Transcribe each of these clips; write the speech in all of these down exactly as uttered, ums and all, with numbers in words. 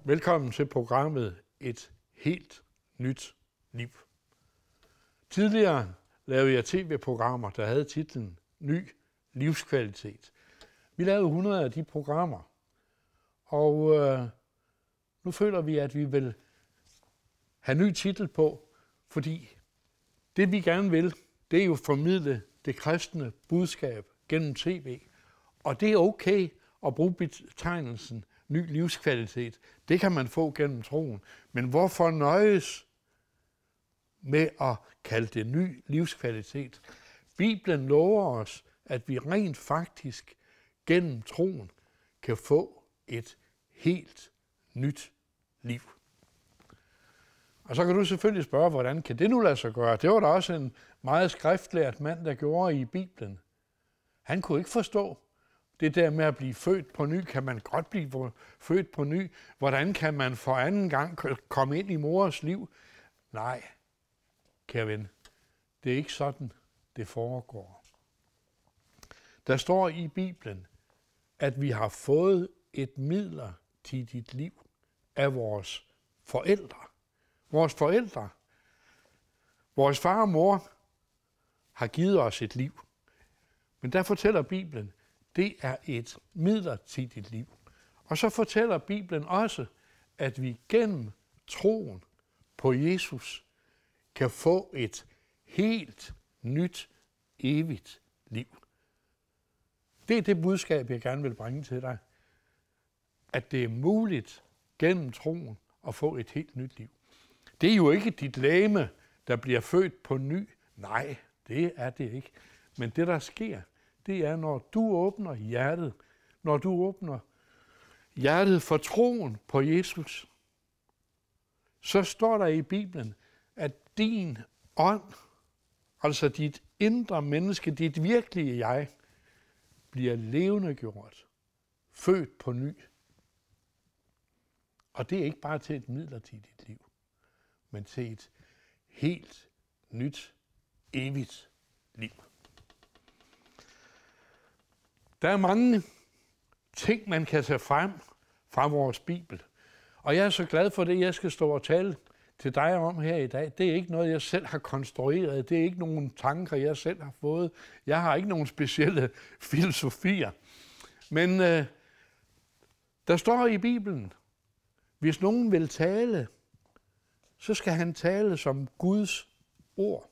Velkommen til programmet Et helt nyt liv. Tidligere lavede jeg tv-programmer, der havde titlen Ny livskvalitet. Vi lavede hundrede af de programmer, og øh, nu føler vi, at vi vil have ny titel på, fordi det vi gerne vil, det er jo formidle det kristne budskab gennem tv. Og det er okay at bruge betegnelsen ny livskvalitet. Det kan man få gennem troen. Men hvorfor nøjes med at kalde det ny livskvalitet? Bibelen lover os, at vi rent faktisk gennem troen kan få et helt nyt liv. Og så kan du selvfølgelig spørge, hvordan kan det nu lade sig gøre? Det var der også en meget skriftlært mand, der gjorde i Bibelen. Han kunne ikke forstå det der med at blive født på ny. Kan man godt blive født på ny? Hvordan kan man for anden gang komme ind i mors liv? Nej, kære ven, det er ikke sådan, det foregår. Der står i Bibelen, at vi har fået et midlertidigt liv af vores forældre. Vores forældre, vores far og mor, har givet os et liv. Men der fortæller Bibelen, det er et midlertidigt liv. Og så fortæller Bibelen også, at vi gennem troen på Jesus kan få et helt nyt, evigt liv. Det er det budskab, jeg gerne vil bringe til dig. At det er muligt gennem troen at få et helt nyt liv. Det er jo ikke dit legeme, der bliver født på ny. Nej, det er det ikke. Men det, der sker, det er, når du åbner hjertet, når du åbner hjertet for troen på Jesus, så står der i Bibelen, at din ånd, altså dit indre menneske, dit virkelige jeg, bliver levendegjort, født på ny. Og det er ikke bare til et midlertidigt liv, men til et helt nyt, evigt liv. Der er mange ting, man kan tage frem fra vores Bibel. Og jeg er så glad for det, jeg skal stå og tale til dig om her i dag. Det er ikke noget, jeg selv har konstrueret. Det er ikke nogen tanker, jeg selv har fået. Jeg har ikke nogen specielle filosofier. Men øh, der står i Bibelen, hvis nogen vil tale, så skal han tale som Guds ord.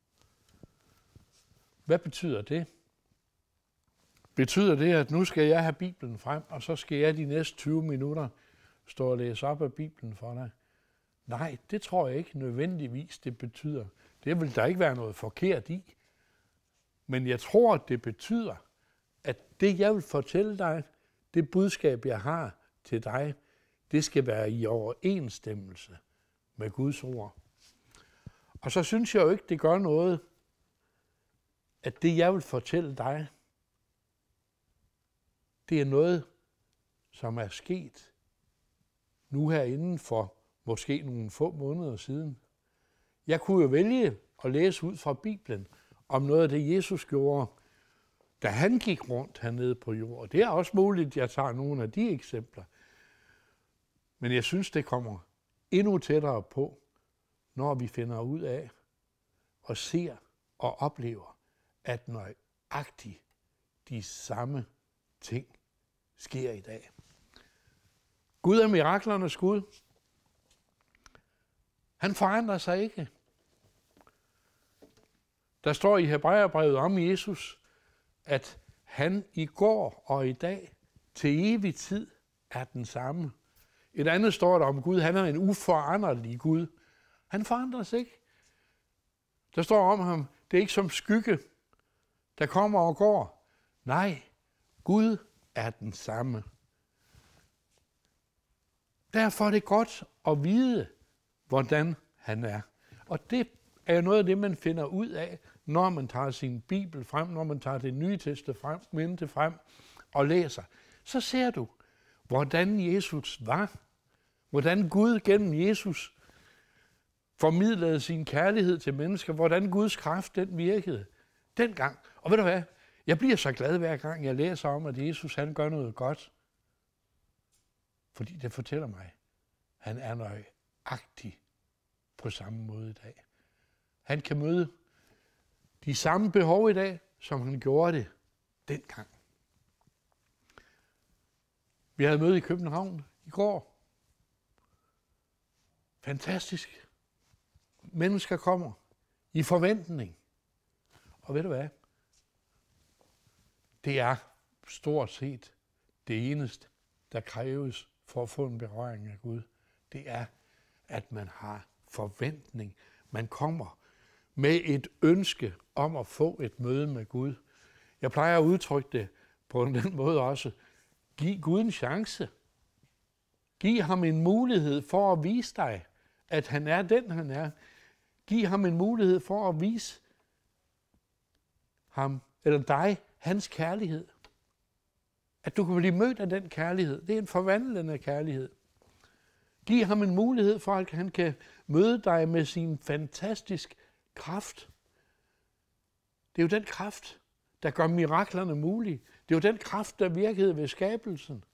Hvad betyder det? Betyder det, at nu skal jeg have Bibelen frem, og så skal jeg de næste tyve minutter stå og læse op af Bibelen for dig? Nej, det tror jeg ikke nødvendigvis, det betyder. Det vil der ikke være noget forkert i. Men jeg tror, at det betyder, at det, jeg vil fortælle dig, det budskab, jeg har til dig, det skal være i overensstemmelse med Guds ord. Og så synes jeg jo ikke, det gør noget, at det, jeg vil fortælle dig, det er noget, som er sket nu her inden for måske nogle få måneder siden. Jeg kunne jo vælge at læse ud fra Bibelen om noget af det, Jesus gjorde, da han gik rundt hernede på jorden. Det er også muligt, at jeg tager nogle af de eksempler. Men jeg synes, det kommer endnu tættere på, når vi finder ud af og ser og oplever, at nøjagtigt de samme ting sker i dag. Gud er miraklernes Gud. Han forandrer sig ikke. Der står i Hebræerbrevet om Jesus, at han i går og i dag til evig tid er den samme. Et andet står der om Gud, han er en uforanderlig Gud. Han forandrer sig ikke. Der står om ham, det er ikke som skygge, der kommer og går. Nej, Gud er den samme. Derfor er det godt at vide, hvordan han er. Og det er jo noget af det, man finder ud af, når man tager sin Bibel frem, når man tager det nye testamente frem og læser. Så ser du, hvordan Jesus var. Hvordan Gud gennem Jesus formidlede sin kærlighed til mennesker. Hvordan Guds kraft den virkede dengang. Og ved du hvad? Jeg bliver så glad hver gang, jeg læser om, at Jesus han gør noget godt. Fordi det fortæller mig, han er nøjagtig på samme måde i dag. Han kan møde de samme behov i dag, som han gjorde det dengang. Vi havde møde i København i går. Fantastisk. Mennesker kommer i forventning. Og ved du hvad? Det er stort set det eneste, der kræves for at få en berøring af Gud. Det er, at man har forventning. Man kommer med et ønske om at få et møde med Gud. Jeg plejer at udtrykke det på den måde også. Giv Gud en chance. Giv ham en mulighed for at vise dig, at han er den, han er. Giv ham en mulighed for at vise ham, eller dig, hans kærlighed. At du kan blive mødt af den kærlighed. Det er en forvandlende kærlighed. Giv ham en mulighed for, at han kan møde dig med sin fantastisk kraft. Det er jo den kraft, der gør miraklerne mulige. Det er jo den kraft, der virkede ved skabelsen.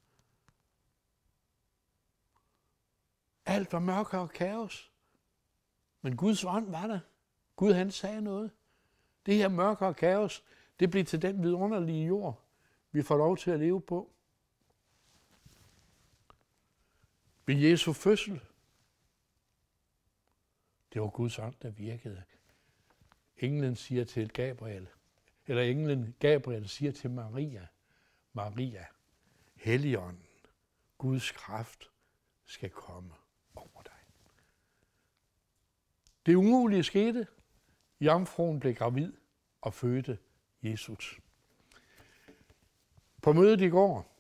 Alt var mørke og kaos. Men Guds ånd var der. Gud, han sagde noget. Det her mørke og kaos, det blev til den vidunderlige jord, vi får lov til at leve på. Ved Jesu fødsel, det var Guds ånd, der virkede. Englen siger til Gabriel, eller englen Gabriel siger til Maria, Maria, Helligånden, Guds kraft skal komme over dig. Det umulige skete. Jomfruen blev gravid og fødte Jesus. På mødet i går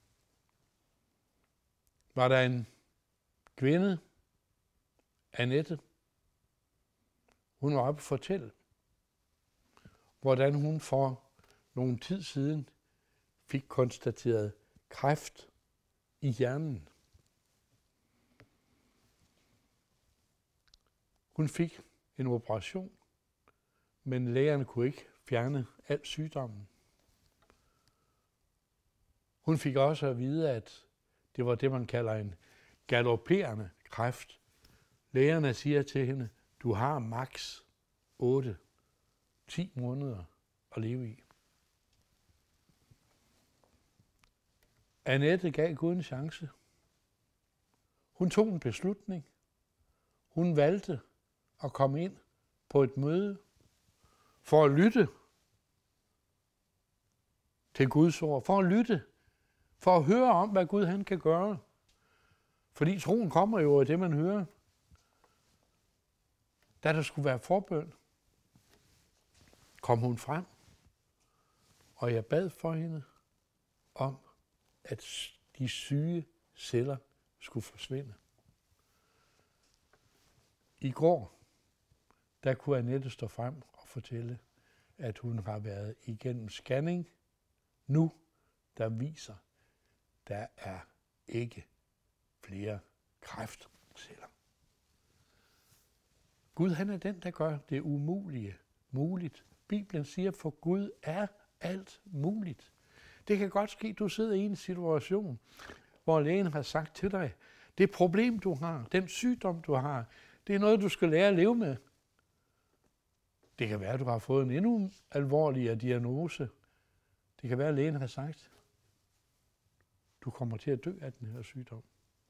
var der en kvinde, Annette. Hun var oppe og fortælle, hvordan hun for nogle tid siden fik konstateret kræft i hjernen. Hun fik en operation, men lægerne kunne ikke fjerne al sygdommen. Hun fik også at vide, at det var det, man kalder en galopperende kræft. Lægerne siger til hende, du har maks otte ti måneder at leve i. Annette gav Gud en chance. Hun tog en beslutning. Hun valgte at komme ind på et møde for at lytte til Guds ord, for at lytte, for at høre om, hvad Gud han kan gøre. Fordi troen kommer jo af det, man hører. Da der skulle være forbøn, kom hun frem, og jeg bad for hende om, at de syge celler skulle forsvinde. I går, der kunne Annette stå frem og fortælle, at hun har været igennem scanning nu, der viser, der er ikke flere kræftceller. Gud, han er den, der gør det umulige muligt. Bibelen siger, for Gud er alt muligt. Det kan godt ske, at du sidder i en situation, hvor lægen har sagt til dig, det problem, du har, den sygdom, du har, det er noget, du skal lære at leve med. Det kan være, at du har fået en endnu alvorligere diagnose. Det kan være, at lægen har sagt, du kommer til at dø af den her sygdom.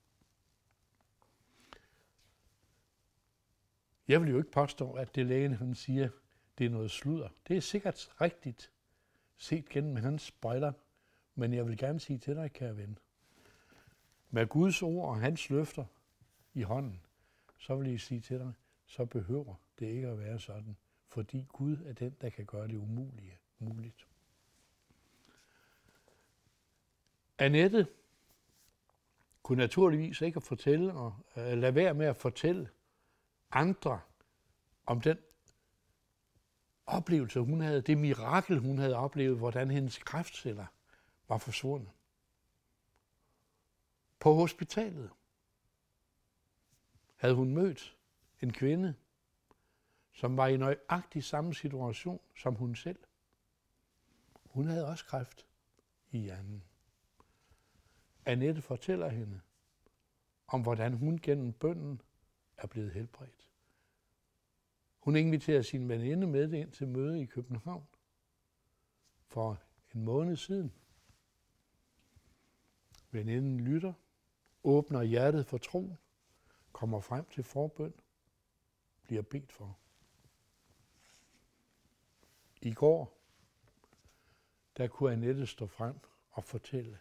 Jeg vil jo ikke påstå, at det lægen han siger, det er noget sludder. Det er sikkert rigtigt set gennem hans briller, men jeg vil gerne sige til dig, kære ven, med Guds ord og hans løfter i hånden, så vil jeg sige til dig, så behøver det ikke at være sådan, fordi Gud er den, der kan gøre det umulige muligt. Annette kunne naturligvis ikke fortælle og uh, lade være med at fortælle andre om den oplevelse, hun havde, det mirakel, hun havde oplevet, hvordan hendes kræftceller var forsvundet. På hospitalet havde hun mødt en kvinde, som var i nøjagtig samme situation som hun selv. Hun havde også kræft i hjernen. Annette fortæller hende, om, hvordan hun gennem bønnen er blevet helbredt. Hun inviterer sin veninde med ind til møde i København for en måned siden. Veninden lytter, åbner hjertet for troen, kommer frem til forbøn, bliver bedt for. I går, der kunne Annette stå frem og fortælle.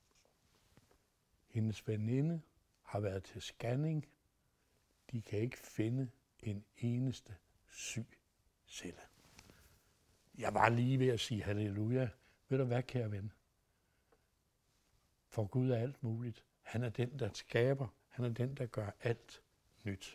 Hendes veninde har været til scanning. De kan ikke finde en eneste syg celle. Jeg var lige ved at sige halleluja. Ved du hvad, kære ven? For Gud er alt muligt. Han er den, der skaber. Han er den, der gør alt nyt.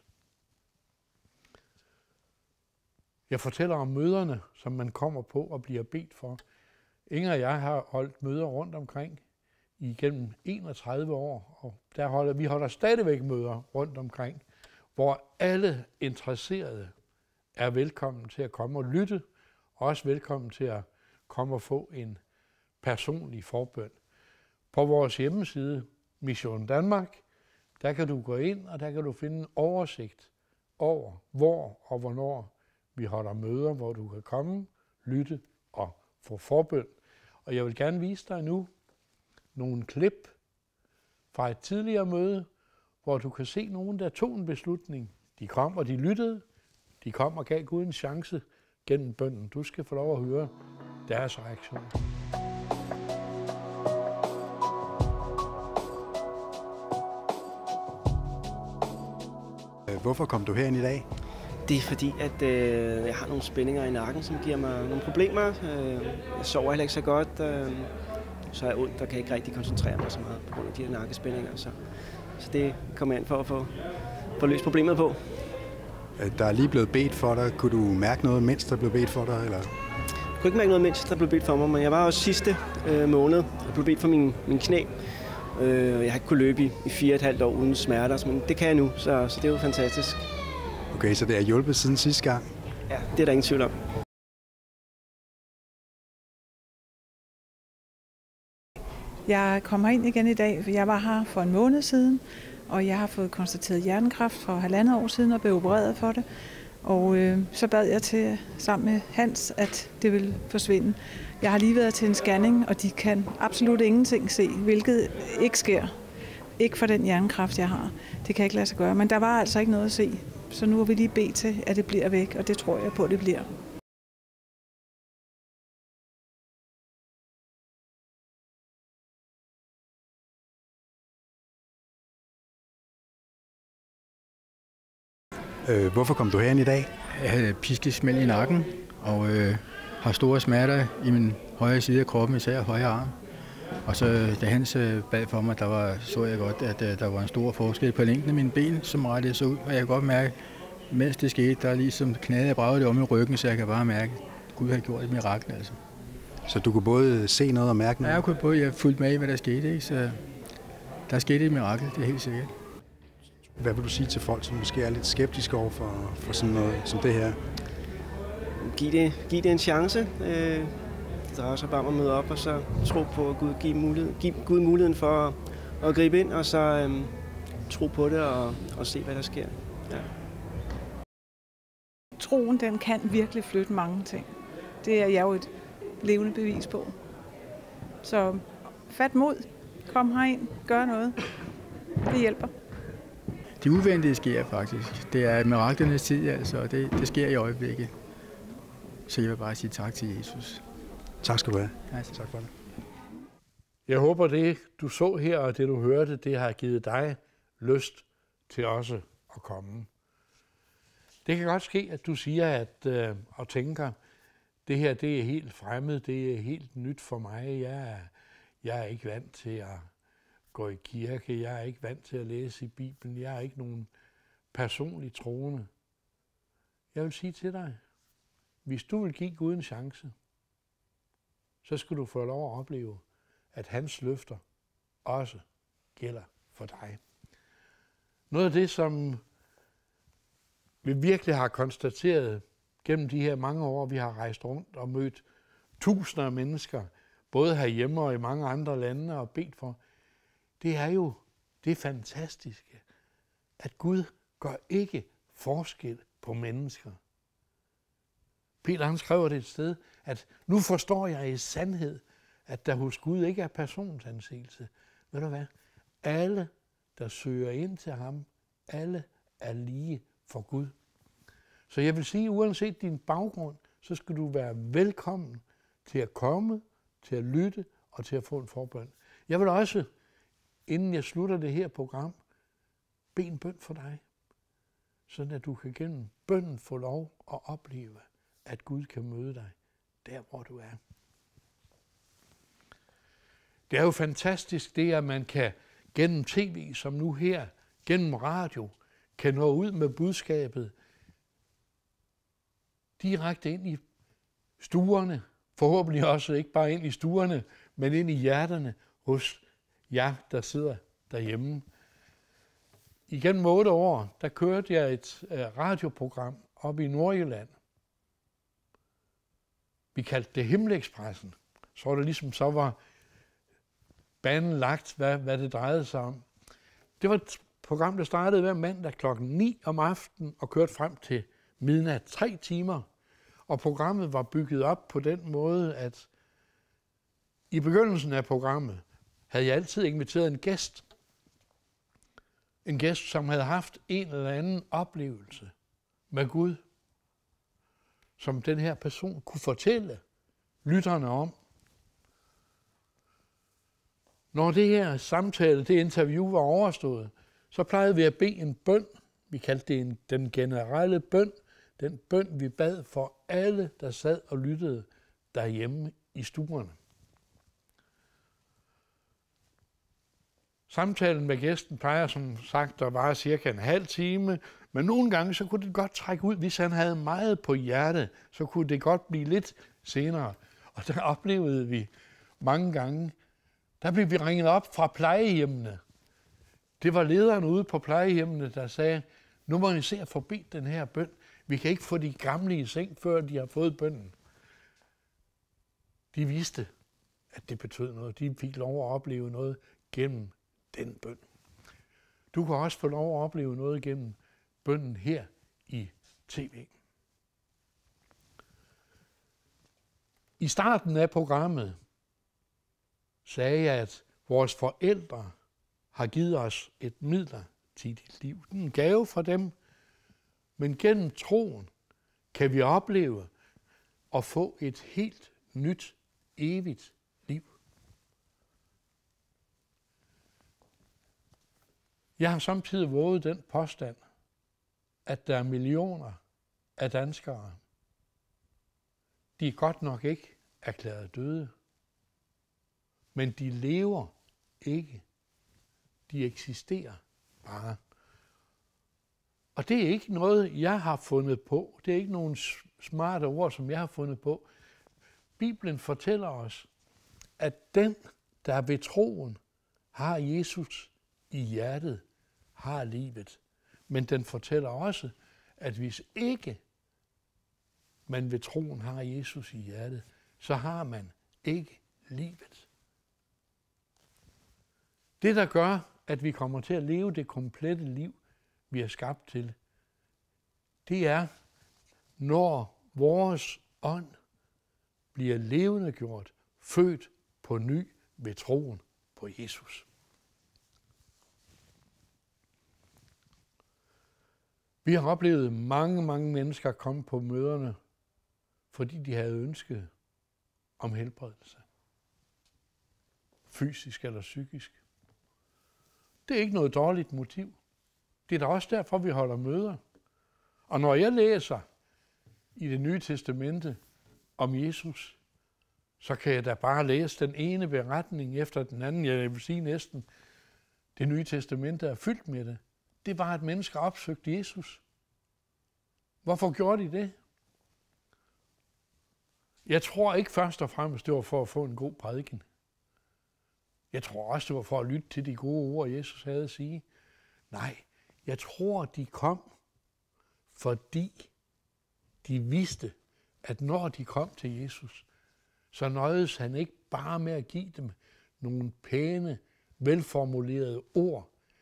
Jeg fortæller om møderne, som man kommer på og bliver bedt for. Inger og jeg har holdt møder rundt omkring igennem enogtredive år, og der holder, vi holder stadigvæk møder rundt omkring, hvor alle interesserede er velkommen til at komme og lytte, og også velkommen til at komme og få en personlig forbøn. På vores hjemmeside, Mission Danmark, der kan du gå ind, og der kan du finde en oversigt over, hvor og hvornår vi holder møder, hvor du kan komme, lytte og få forbøn. Og jeg vil gerne vise dig nu nogle klip fra et tidligere møde, hvor du kan se nogen, der tog en beslutning. De kom, og de lyttede. De kom og gav Gud en chance gennem bønnen. Du skal få lov at høre deres reaktion. Hvorfor kom du herind i dag? Det er fordi, at øh, jeg har nogle spændinger i nakken, som giver mig nogle problemer. Øh, jeg sover heller ikke så godt, øh, så er jeg ondt og kan ikke rigtig koncentrere mig så meget på grund af de her nakkespændinger. Så, så det kommer jeg ind for at få, få løst problemet på. Der er lige blevet bedt for dig. Kunne du mærke noget, mens der blev bedt for dig? Eller? Jeg kunne ikke mærke noget, mens der blev bedt for mig, men jeg var også sidste øh, måned og blev bedt for min, min knæ. Øh, jeg har ikke kunnet løbe i, i fire og et halvt år uden smerter, men det kan jeg nu, så, så det er jo fantastisk. Okay, så det har hjulpet siden sidste gang? Ja, det er der ingen tvivl om. Jeg kommer ind igen i dag, for jeg var her for en måned siden, og jeg har fået konstateret hjertekræft for halvandet år siden og blev opereret for det. Og øh, så bad jeg til sammen med Hans, at det ville forsvinde. Jeg har lige været til en scanning, og de kan absolut ingenting se, hvilket ikke sker. Ikke for den hjertekræft, jeg har. Det kan jeg ikke lade sig gøre, men der var altså ikke noget at se. Så nu har vi lige bedt til, at det bliver væk, og det tror jeg på, at det bliver. Øh, hvorfor kom du herind i dag? Jeg havde piskesmæld i nakken, og øh, har store smerter i min højre side af kroppen, især højre arm. Og så da Hans øh, bad for mig, der var, så jeg godt, at øh, der var en stor forskel på længden af mine ben, som rettede sig ud. Og jeg kan godt mærke, mens det skete, der ligesom knagede og bragede det om i ryggen, så jeg kan bare mærke, at Gud har gjort et mirakel. Altså. Så du kunne både se noget og mærke noget? Ja, jeg kunne både, jeg fulgte med i, hvad der skete, ikke? Så der skete et mirakel, det er helt sikkert. Hvad vil du sige til folk, som måske er lidt skeptiske over for, for sådan noget som det her? Giv det, giv det en chance. Øh, det drejer sig bare om at møde op og så tro på, at Gud giver mulighed, give Gud muligheden for at, at gribe ind, og så øh, tro på det og, og se, hvad der sker. Ja. Troen, den kan virkelig flytte mange ting. Det er jeg jo et levende bevis på. Så fat mod, kom herind, gør noget. Det hjælper. Det uventede sker faktisk. Det er miraklernes tid, altså, og det, det sker i øjeblikket. Så jeg vil bare sige tak til Jesus. Tak skal du have. Ja, tak for det. Jeg håber, det du så her og det du hørte, det har givet dig lyst til også at komme. Det kan godt ske, at du siger at, øh, og tænker, det her det er helt fremmed, det er helt nyt for mig. Jeg er, jeg er ikke vant til at gå i kirke, jeg er ikke vant til at læse i Bibelen, jeg er ikke nogen personlig troende. Jeg vil sige til dig, hvis du vil give Gud en chance, så skal du få lov at opleve, at hans løfter også gælder for dig. Noget af det, som vi virkelig har konstateret gennem de her mange år, vi har rejst rundt og mødt tusinder af mennesker, både herhjemme og i mange andre lande og bedt for, det er jo, det fantastiske, at Gud gør ikke forskel på mennesker. Peter han skriver det et sted, at nu forstår jeg i sandhed, at der hos Gud ikke er personsansigelse. Ved du hvad? Alle, der søger ind til ham, alle er lige for Gud. Så jeg vil sige, uanset din baggrund, så skal du være velkommen til at komme, til at lytte og til at få en forbøn. Jeg vil også, inden jeg slutter det her program, bede en bøn for dig, sådan at du kan gennem bønnen få lov at opleve, at Gud kan møde dig der, hvor du er. Det er jo fantastisk det, at man kan gennem tv, som nu her, gennem radio, kan nå ud med budskabet direkte ind i stuerne, forhåbentlig også ikke bare ind i stuerne, men ind i hjerterne hos jer, der sidder derhjemme. Igennem otte år, der kørte jeg et radioprogram op i Nordjylland. Vi kaldte det Himmelexpressen. Så var det ligesom, så var banen lagt, hvad, hvad det drejede sig om. Det var et program, der startede hver mandag klokken ni om aftenen og kørte frem til midnat, tre timer. Og programmet var bygget op på den måde, at i begyndelsen af programmet havde jeg altid inviteret en gæst. En gæst, som havde haft en eller anden oplevelse med Gud, som den her person kunne fortælle lytterne om. Når det her samtale, det interview var overstået, så plejede vi at bede en bøn. Vi kaldte det en, den generelle bøn. Den bøn, vi bad for alle, der sad og lyttede derhjemme i stuerne. Samtalen med gæsten plejer som sagt at vare cirka en halv time, men nogle gange så kunne det godt trække ud. Hvis han havde meget på hjerte, så kunne det godt blive lidt senere. Og der oplevede vi mange gange, der blev vi ringet op fra plejehjemmene. Det var lederen ude på plejehjemmene, der sagde, nu må I se at forbi den her bøn. Vi kan ikke få de gamle i seng, før de har fået bønnen. De vidste, at det betød noget. De fik lov at opleve noget gennem den bøn. Du kan også få lov at opleve noget gennem bønnen her i tv. I starten af programmet sagde jeg, at vores forældre har givet os et midlertidigt liv. Det er en gave fra dem, men gennem troen kan vi opleve at få et helt nyt, evigt liv. Jeg har samtidig våget den påstand, at der er millioner af danskere. De er godt nok ikke erklæret døde, men de lever ikke. De eksisterer bare. Og det er ikke noget, jeg har fundet på. Det er ikke nogen smarte ord, som jeg har fundet på. Bibelen fortæller os, at den, der ved troen har Jesus i hjertet, har livet. Men den fortæller også, at hvis ikke man ved troen har Jesus i hjertet, så har man ikke livet. Det, der gør, at vi kommer til at leve det komplette liv, vi er skabt til, det er, når vores ånd bliver levende gjort, født på ny ved troen på Jesus. Vi har oplevet mange, mange mennesker komme på møderne, fordi de havde ønsket om helbredelse. Fysisk eller psykisk. Det er ikke noget dårligt motiv. Det er da også derfor, vi holder møder. Og når jeg læser i Det Nye Testamente om Jesus, så kan jeg da bare læse den ene beretning efter den anden. Jeg vil sige næsten, Det Nye Testamente er fyldt med det. Det var, at mennesker opsøgte Jesus. Hvorfor gjorde de det? Jeg tror ikke først og fremmest, det var for at få en god prædiken. Jeg tror også, det var for at lytte til de gode ord, Jesus havde at sige. Nej, jeg tror, de kom, fordi de vidste, at når de kom til Jesus, så nøjedes han ikke bare med at give dem nogle pæne, velformulerede ord,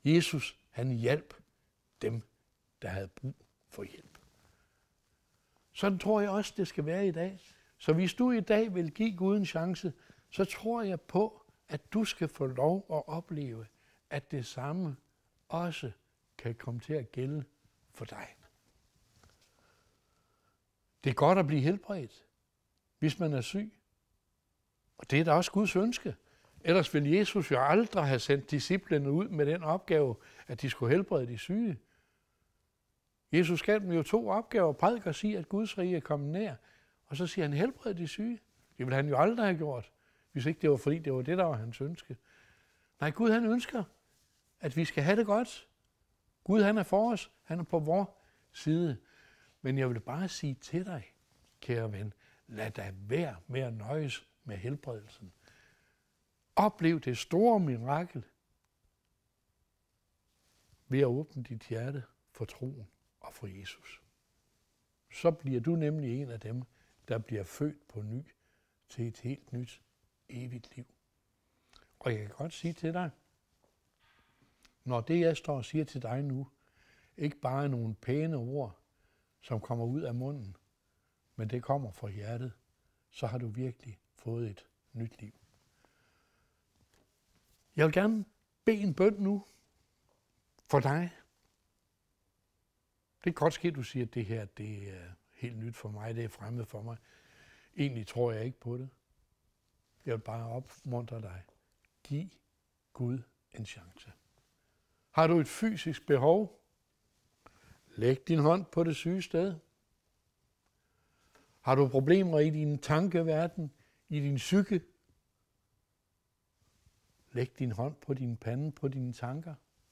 Jesus, han hjalp dem, der havde brug for hjælp. Sådan tror jeg også, det skal være i dag. Så hvis du i dag vil give Gud en chance, så tror jeg på, at du skal få lov at opleve, at det samme også kan komme til at gælde for dig. Det er godt at blive helbredt, hvis man er syg. Og det er da også Guds ønske. Ellers ville Jesus jo aldrig have sendt disciplene ud med den opgave, at de skulle helbrede de syge. Jesus gav dem jo to opgaver. Prædik og sige, at Guds rige er kommet nær. Og så siger han, helbred de syge. Det ville han jo aldrig have gjort, hvis ikke det var fordi, det var det, der var hans ønske. Nej, Gud han ønsker, at vi skal have det godt. Gud han er for os. Han er på vores side. Men jeg vil bare sige til dig, kære ven, lad dig være med at nøjes med helbredelsen. Oplev det store mirakel ved at åbne dit hjerte for troen og for Jesus. Så bliver du nemlig en af dem, der bliver født på ny til et helt nyt, evigt liv. Og jeg kan godt sige til dig, når det, jeg står og siger til dig nu, ikke bare er nogle pæne ord, som kommer ud af munden, men det kommer fra hjertet, så har du virkelig fået et nyt liv. Jeg vil gerne bede en bøn nu for dig. Det kan godt ske, at du siger, at det her det er helt nyt for mig, det er fremmed for mig. Egentlig tror jeg ikke på det. Jeg vil bare opmuntre dig. Giv Gud en chance. Har du et fysisk behov? Læg din hånd på det syge sted. Har du problemer i din tankeverden, i din psyke? Læg din hånd på din pande, på dine tanker.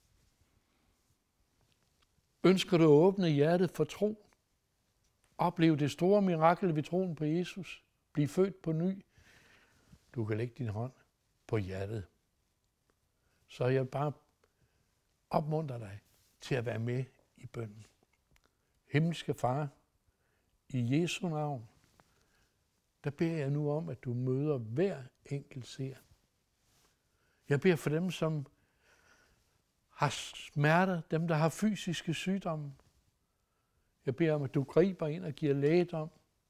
Ønsker du at åbne hjertet for tro? Oplev det store mirakel ved troen på Jesus. Bliv født på ny. Du kan lægge din hånd på hjertet. Så jeg bare opmuntrer dig til at være med i bønnen. Himmelske Far, i Jesu navn, der beder jeg nu om, at du møder hver enkelt seer. Jeg beder for dem, som har smerter, dem, der har fysiske sygdomme. Jeg beder om, at du griber ind og giver lægedom.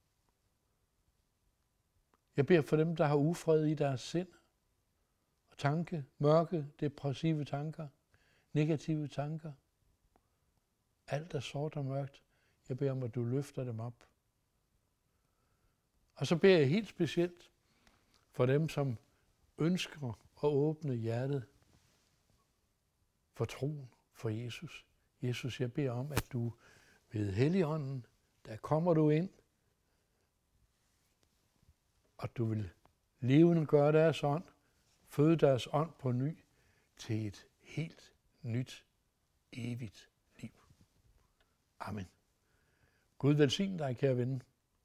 Jeg beder for dem, der har ufred i deres sind og tanke, mørke, depressive tanker, negative tanker. Alt er sort og mørkt. Jeg beder om, at du løfter dem op. Og så beder jeg helt specielt for dem, som ønsker at åbne hjertet for troen for Jesus. Jesus, jeg beder om, at du ved Helligånden, der kommer du ind, og du vil levende gøre deres ånd, føde deres ånd på ny til et helt nyt, evigt liv. Amen. Gud velsigne dig, kære ven,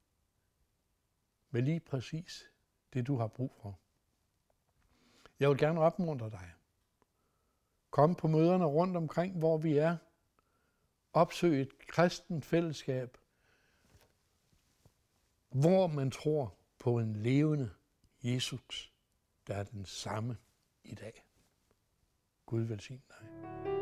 med lige præcis det, du har brug for. Jeg vil gerne opmuntre dig. Kom på møderne rundt omkring, hvor vi er. Opsøg et kristent fællesskab, hvor man tror på en levende Jesus, der er den samme i dag. Gud velsigne dig.